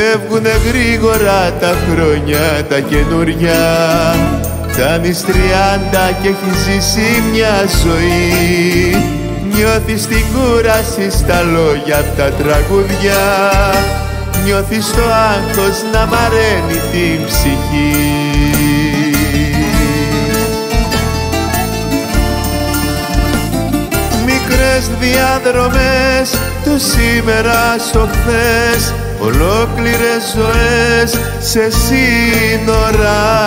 Φεύγουνε γρήγορα τα χρόνια τα καινούρια, φτάνεις 30 και έχεις ζήσει μια ζωή. Νιώθεις την κούραση στα λόγια απ' τα τραγούδια, νιώθεις το άγχος να βαραίνει την ψυχή. Μικρές διαδρομές του σήμερα στο χθες, ολόκληρες ζωές σε σύνορα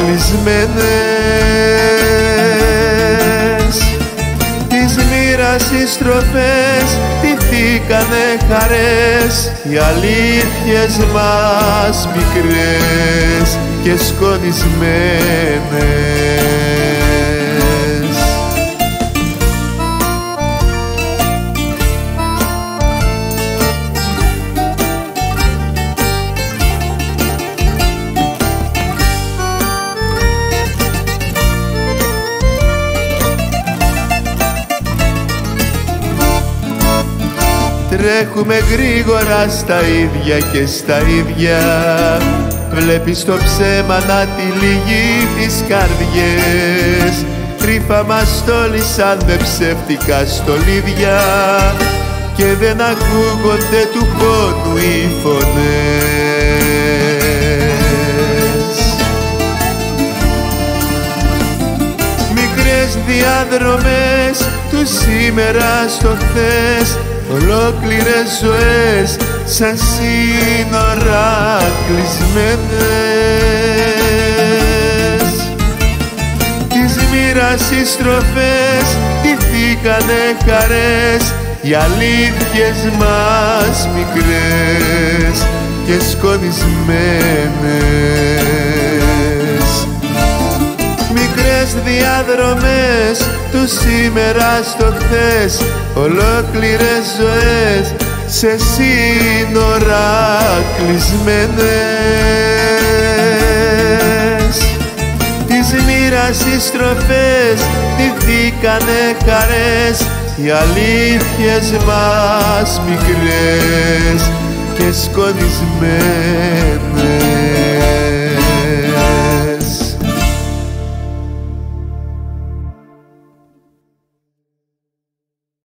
κλεισμένες. Της μοίρας οι στροφές τυθήκανε χαρές, οι αλήθειες μας μικρές και σκονισμένες. Τρέχουμε γρήγορα στα ίδια και στα ίδια, βλέπεις το ψέμα να τυλίγει τις καρδιές. Κρύφα μας στόλισαν με ψεύτικα στολίδια και δεν ακούγονται του πόνου οι φωνές. Μικρές διαδρομές του σήμερα στο χθες, ολόκληρες ζωές σαν σύνορα κλεισμένες. Της μοίρας οι στροφές τυθήκανε χαρές, οι αλήθειες μας μικρές και σκονισμένες. Μικρές διαδρομές του σήμερα στο χθες, ολόκληρες ζωές σε σύνορα κλεισμένες. Της μοίρας οι στροφές τυθήκανε χαρές, οι αλήθειες μας μικρές και σκονισμένες.